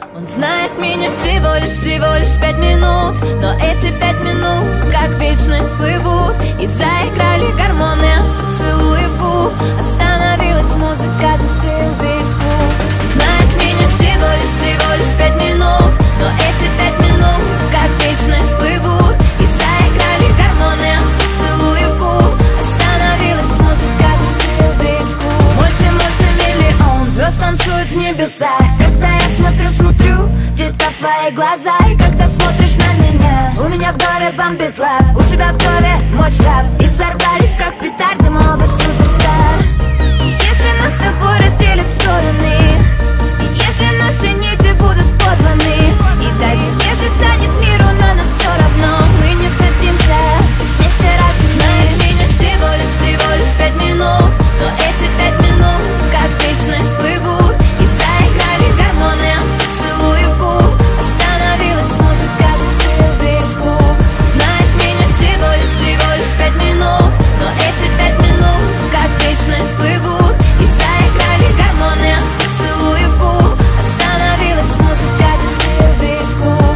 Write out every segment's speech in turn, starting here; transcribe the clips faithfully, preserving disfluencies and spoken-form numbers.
Он знает меня всего лишь, всего лишь пять минут, но эти пять минут как вечность плывут. И заиграли гормоны, целуя в губ. Остановилась музыка, застыл весь клуб. Он знает меня всего лишь, всего лишь пять минут, но эти пять минут как вечность плывут. И заиграли гормоны, целуя в губ. Остановилась музыка, застыл весь клуб. Мульти-мультимиллион звезд танцуют в небесах. Когда я смотрю, смотрю где-то в твои глаза. И когда смотришь на меня, у меня в голове бомбит лав. У тебя в голове мой слав. И взорвались как петарды, мы оба суперстар. Если нас с тобой разделят стороны, если наши нити будут порваны, и даже если станет миру на нас все равно, мы не сдадимся. Вместе раз ты знаешь меня всего лишь, всего лишь пять минут, но эти пять минут как вечность плывут. И заиграли гормоны, целуя в губ. Остановилась музыка, застыл весь клуб. Знает меня всего лишь, всего лишь пять минут, но эти пять минут как вечность плывут. И заиграли гормоны, целуя в губ. Остановилась музыка, застыл весь клуб.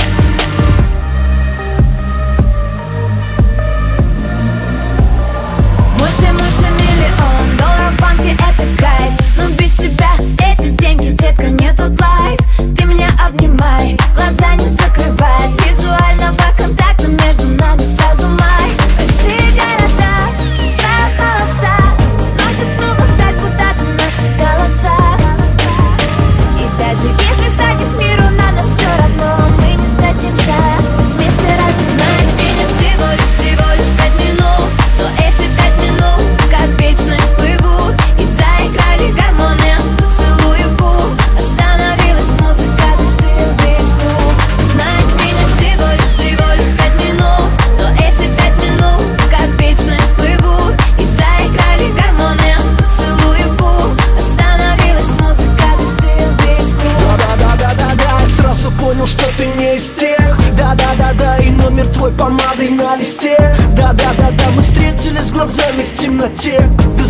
Мульти-мультимиллион долларов в банке — это кайф. Но без тебя эти деньги, детка, не тот лайф. Ты меня обнимай, глаза не закрывай. Визуального контакта между нами сразу май. Большие города, светлая полоса, носят снова так куда-то наши голоса. И даже если станет миру на нас все равно, мы не сдадимся. Вместе раз не знает меня всего лишь, всего лишь пять минут, но эти пять минут как вечность плывут. И заиграли гормоны, целуя в губ. Остановилась музыка, застыл весь клуб. Знает меня всего лишь, всего лишь пять минут, но эти пять минут как вечность плывут. И заиграли гормоны, целуя в губ. Остановилась музыка, застыл весь клуб. Да-да-да-да-да, я сразу понял, что ты не из тех. Да-да-да-да, и номер твой помадой на листе. Да-да-да-да, мы встретились глазами в темноте. Без